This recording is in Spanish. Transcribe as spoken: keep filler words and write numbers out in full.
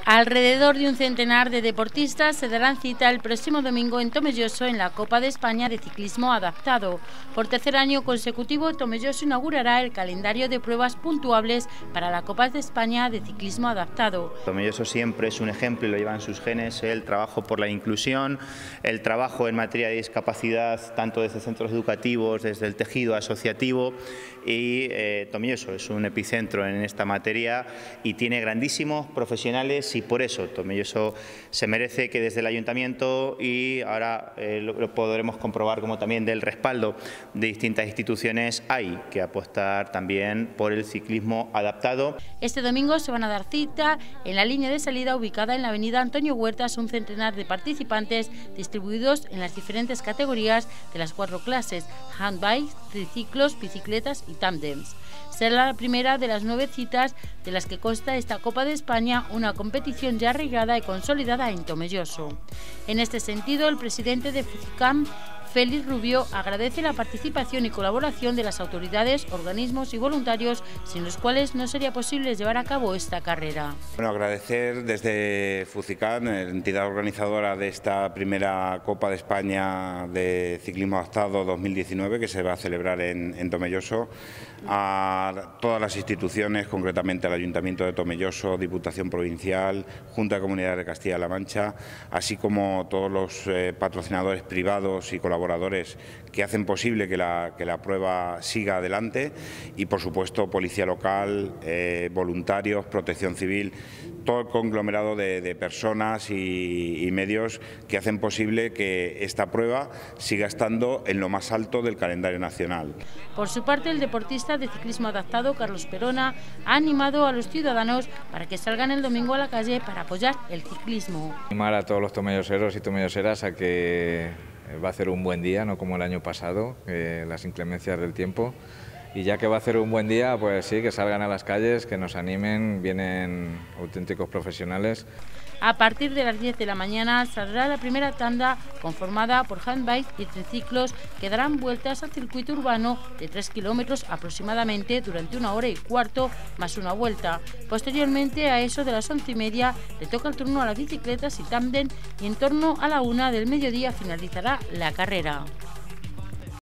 Alrededor de un centenar de deportistas se darán cita el próximo domingo en Tomelloso en la Copa de España de Ciclismo Adaptado. Por tercer año consecutivo, Tomelloso inaugurará el calendario de pruebas puntuables para la Copa de España de Ciclismo Adaptado. Tomelloso siempre es un ejemplo y lo lleva en sus genes el trabajo por la inclusión, el trabajo en materia de discapacidad, tanto desde centros educativos, desde el tejido asociativo, y eh, Tomelloso es un epicentro en esta materia y tiene grandísimos profesionales, y por eso Tomelloso se merece que desde el Ayuntamiento, y ahora eh, lo, lo podremos comprobar como también del respaldo de distintas instituciones, hay que apostar también por el ciclismo adaptado. Este domingo se van a dar cita en la línea de salida ubicada en la avenida Antonio Huertas un centenar de participantes distribuidos en las diferentes categorías de las cuatro clases: handbikes, triciclos, bicicletas y tándems. Será la primera de las nueve citas de las que consta esta Copa de España, una competición ya arraigada y consolidada en Tomelloso. En este sentido, el presidente de FUCICAM, Félix Rubio, agradece la participación y colaboración de las autoridades, organismos y voluntarios, sin los cuales no sería posible llevar a cabo esta carrera. Bueno, agradecer desde FUCICAM, entidad organizadora de esta primera Copa de España de Ciclismo Adaptado dos mil diecinueve, que se va a celebrar en, en Tomelloso, a todas las instituciones, concretamente al Ayuntamiento de Tomelloso, Diputación Provincial, Junta de Comunidades de Castilla-La Mancha, así como todos los eh, patrocinadores privados y colaboradores colaboradores que hacen posible que la, que la prueba siga adelante, y por supuesto policía local, eh, voluntarios, protección civil, todo el conglomerado de, de personas y, y medios que hacen posible que esta prueba siga estando en lo más alto del calendario nacional. Por su parte, el deportista de ciclismo adaptado, Carlos Perona, ha animado a los ciudadanos para que salgan el domingo a la calle para apoyar el ciclismo. Animar a todos los tomelloseros y tomelloseras a que va a hacer un buen día, no como el año pasado, eh, las inclemencias del tiempo. Y ya que va a hacer un buen día, pues sí, que salgan a las calles, que nos animen, vienen auténticos profesionales. A partir de las diez de la mañana saldrá la primera tanda conformada por handbikes y triciclos que darán vueltas al circuito urbano de tres kilómetros aproximadamente durante una hora y cuarto más una vuelta. Posteriormente, a eso de las once y media, le toca el turno a las bicicletas y tándem, y en torno a la una del mediodía finalizará la carrera.